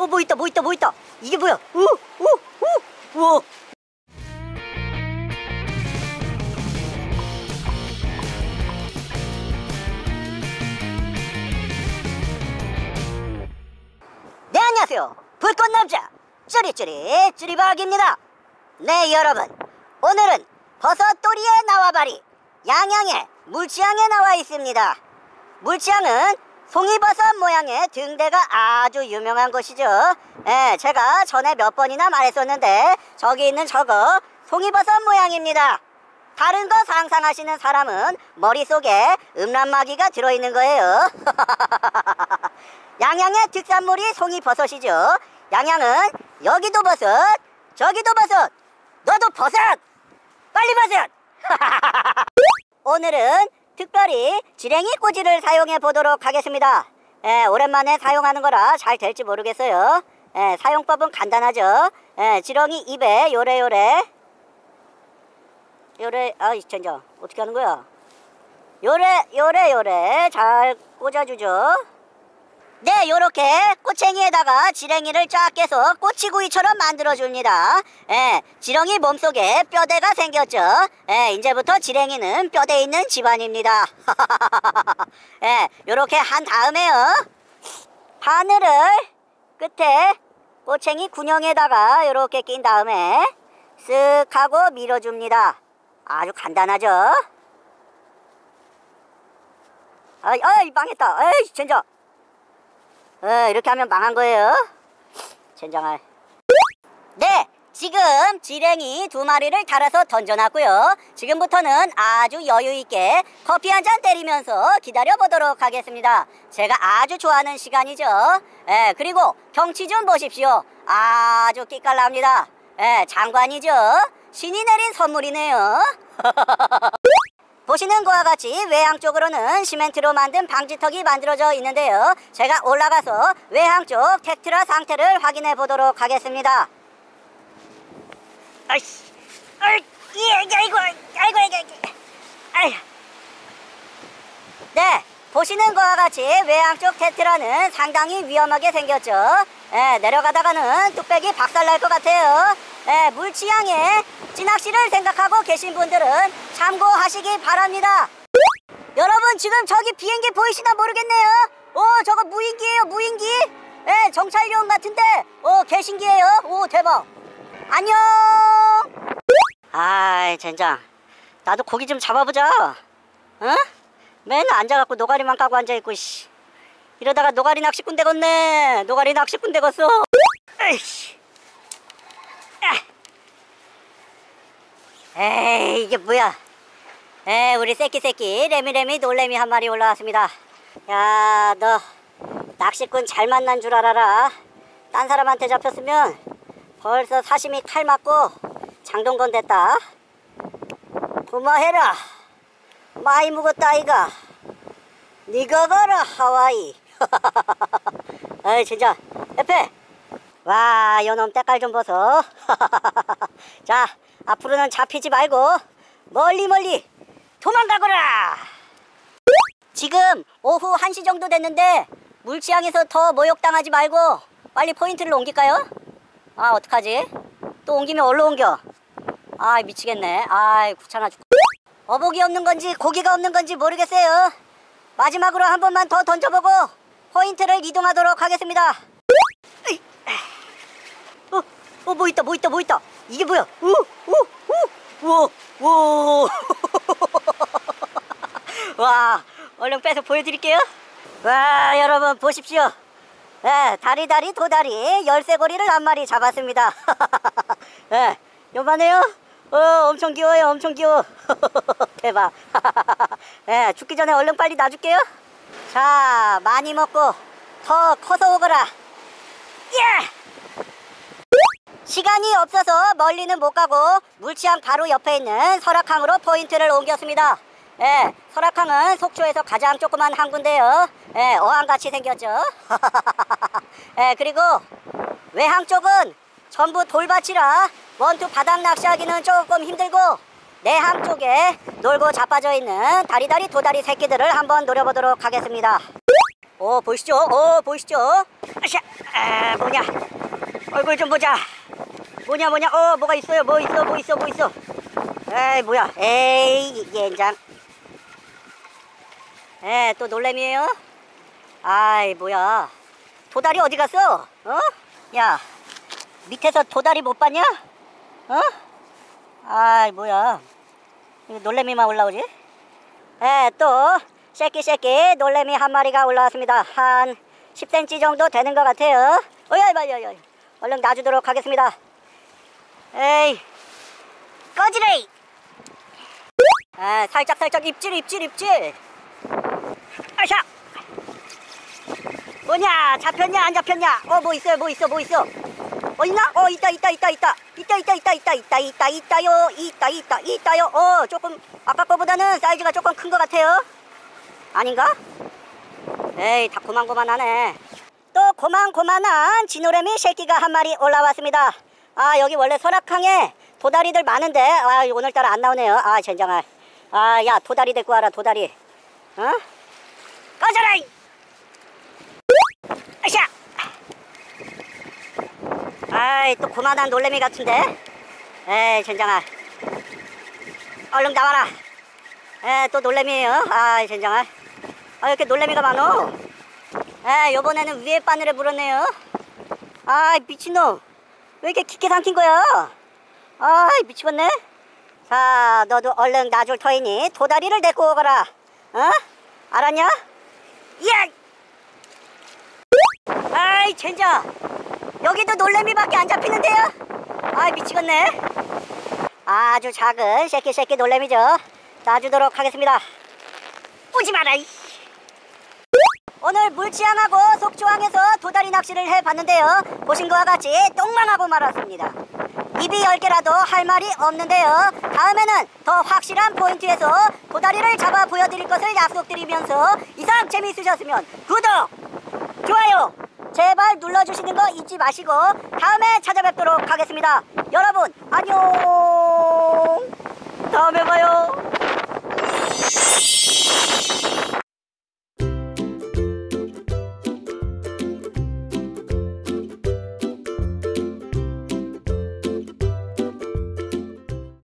뭐 있다, 뭐 있다, 뭐 있다. 이게 뭐야? 우와. 네, 안녕하세요. 불꽃남자 쭈리박입니다. 네, 여러분, 오늘은 버섯돌이의 나와바리 양양의 물치항에 나와 있습니다. 물치항은 송이버섯 모양의 등대가 아주 유명한 곳이죠. 예, 제가 전에 몇 번이나 말했었는데 저기 있는 저거 송이버섯 모양입니다. 다른 거 상상하시는 사람은 머릿속에 음란마귀가 들어있는 거예요. 양양의 특산물이 송이버섯이죠. 양양은 여기도 버섯, 저기도 버섯, 너도 버섯, 빨리 버섯. 오늘은 특별히 지렁이 꼬지를 사용해 보도록 하겠습니다. 오랜만에 사용하는 거라 잘 될지 모르겠어요. 사용법은 간단하죠. 지렁이 입에 요래 아이 젠장 어떻게 하는 거야? 요래 잘 꽂아주죠. 네, 요렇게 꼬챙이에다가 지렁이를 쫙 깨서 꼬치구이처럼 만들어줍니다. 지렁이 몸속에 뼈대가 생겼죠. 이제부터 지렁이는 뼈대 있는 집안입니다. 요렇게 한 다음에요, 바늘을 끝에 꼬챙이 군형에다가 요렇게 낀 다음에 쓱 하고 밀어줍니다. 아주 간단하죠. 아이 망했다. 에이 젠장. 이렇게 하면 망한 거예요. 젠장할. 네, 지금 지렁이 2마리를 달아서 던져놨고요. 지금부터는 아주 여유있게 커피 한 잔 때리면서 기다려보도록 하겠습니다. 제가 아주 좋아하는 시간이죠. 그리고 경치 좀 보십시오. 아주 끼깔납니다. 장관이죠. 신이 내린 선물이네요. 보시는 것과 같이 외항 쪽으로는 시멘트로 만든 방지턱이 만들어져 있는데요. 제가 올라가서 외항 쪽 텍트라 상태를 확인해 보도록 하겠습니다. 아이씨, 아이고. 네, 보시는 것과 같이 외항 쪽 텍트라는 상당히 위험하게 생겼죠. 내려가다가는 뚝배기 박살날 것 같아요. 물치항에 찌낚시를 생각하고 계신 분들은 참고하시기 바랍니다. 여러분, 지금 저기 비행기 보이시나 모르겠네요. 저거 무인기예요, 무인기. 정찰용 같은데 개신기예요. 대박. 안녕. 아이 젠장, 나도 고기 좀 잡아보자. 맨날 앉아갖고 노가리만 까고 앉아있고 씨. 이러다가 노가리 낚시꾼 되겠네. 노가리 낚시꾼 되겠어. 에이씨. 에이 이게 뭐야. 우리 새끼 레미레미 놀래미 한 마리 올라왔습니다. 야, 너 낚시꾼 잘 만난 줄 알아라. 딴 사람한테 잡혔으면 벌써 사시미 칼 맞고 장동건 됐다. 고마해라. 많이 묵었다 아이가. 니가 가라 하와이. 아이 진짜 옆에 와, 요놈 때깔 좀 보소. 자, 앞으로는 잡히지 말고 멀리 도망가거라. 지금 오후 1시 정도 됐는데 물치항에서 더 모욕당하지 말고 빨리 포인트를 옮길까요? 아, 어떡하지? 또 옮기면 얼로 옮겨? 아이 미치겠네. 아이 귀찮아 죽. 어복이 없는 건지 고기가 없는 건지 모르겠어요. 마지막으로 한 번만 더 던져보고 포인트를 이동하도록 하겠습니다. 뭐 있다. 이게 뭐야? 와, 얼른 빼서 보여드릴게요. 와, 여러분 보십시오. 다리 도다리 열쇠고리를 한 마리 잡았습니다. 요만해요? 엄청 귀여워요. 엄청 귀여워. 대박. 죽기 전에 얼른 빨리 놔줄게요. 자, 많이 먹고 더 커서 오거라. 예! 시간이 없어서 멀리는 못 가고 물치항 바로 옆에 있는 설악항으로 포인트를 옮겼습니다. 설악항은 속초에서 가장 조그만 항구인데요. 어항같이 생겼죠. 그리고 외항 쪽은 전부 돌밭이라 원투 바닥 낚시하기는 조금 힘들고 내항 쪽에 놀고 자빠져 있는 다리 도다리 새끼들을 한번 노려보도록 하겠습니다. 보이시죠? 보이시죠? 아샤! 뭐냐? 얼굴 좀 보자. 뭐냐? 뭐가 있어요? 뭐 있어? 에이, 뭐야? 에이, 옌장. 또 놀래미에요? 아이, 뭐야? 도다리 어디 갔어? 어? 야, 밑에서 도다리 못 봤냐? 어? 아이, 뭐야? 이거 놀래미만 올라오지? 또 새끼 놀래미 한 마리가 올라왔습니다. 한 10cm 정도 되는 것 같아요. 어이, 얼른 놔주도록 하겠습니다. 에이, 꺼지래! 살짝 입질. 아샤! 뭐냐? 잡혔냐? 안 잡혔냐? 뭐 있어요? 있나? 있다요. 조금 아까 거보다는 사이즈가 조금 큰 것 같아요. 아닌가? 에이, 다 고만고만하네. 또 고만고만한 진노래미 새끼가 한 마리 올라왔습니다. 여기 원래 설악항에 도다리들 많은데 오늘따라 안 나오네요. 젠장아. 야, 도다리 데리고 와라, 도다리. 어? 꺼져라! 아샤! 또 고만한 놀래미 같은데? 에이, 젠장아. 얼른 나와라. 또 놀래미에요. 젠장아. 이렇게 놀래미가 많어. 요번에는 위에 바늘에 물었네요. 미친놈. 왜 이렇게 깊게 삼킨 거야? 미치겠네. 자, 너도 얼른 놔줄 터이니 도다리를 데리고 오거라. 어? 알았냐? 예! 젠장. 여기도 놀래미밖에 안 잡히는데요? 미치겠네. 아주 작은 새끼 놀래미죠. 놔주도록 하겠습니다. 오지 마라. 오늘 물치항하고 속초항에서 도다리 낚시를 해봤는데요. 보신 것과 같이 똥망하고 말았습니다. 입이 10개라도 할 말이 없는데요. 다음에는 더 확실한 포인트에서 도다리를 잡아 보여드릴 것을 약속드리면서 이상 재미있으셨으면 구독, 좋아요 제발 눌러주시는 거 잊지 마시고 다음에 찾아뵙도록 하겠습니다. 여러분 안녕. 다음에 봐요.